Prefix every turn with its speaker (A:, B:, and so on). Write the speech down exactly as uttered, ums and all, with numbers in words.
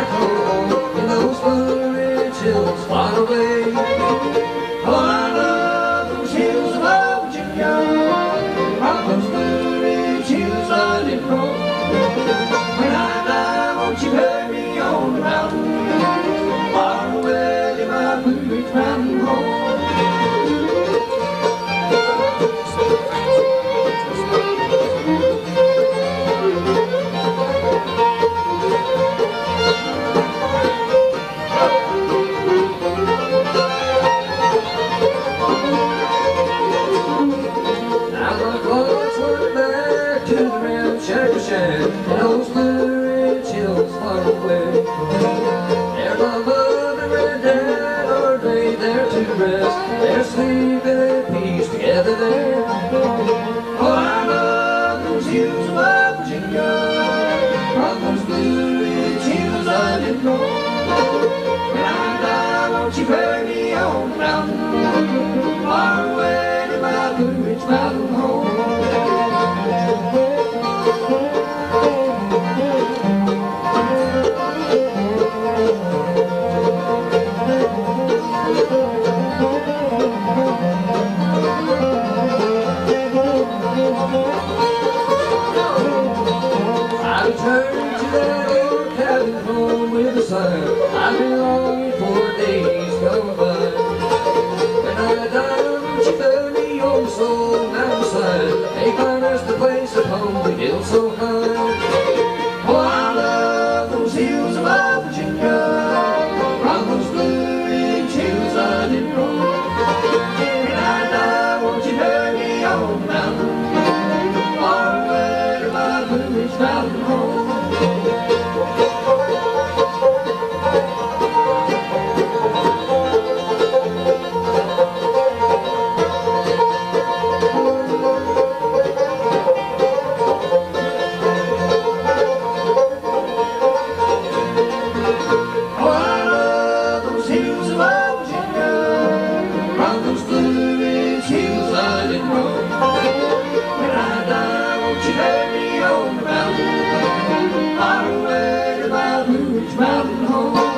A: back home in those Blue Ridge hills far away. Oh, I love those hills above Virginia, from those Blue Ridge hills I did roam. When I die, won't you bury me on the mountain, far away in my Blue Ridge mountain home. And those Blue Ridge hills far away. There my mother and dad are laid there to rest. They're sleeping in peace together there. Oh, I love those hills above Virginia, from those Blue Ridge hills I did roam. When I die, won't you bury me on the mountain, far away to my Blue Ridge mountain home. I returned to that old cabin home with a sigh. I've been longing for days gone by. When I die, won't you bury me on the soul mountainside, make my rest a place upon the hill so high. Oh, I love those hills above Virginia, from those Blue Ridge hills I did roam. When I die, won't you bury me on the mountain, far away to my Blue Ridge mountain home. Mountain home.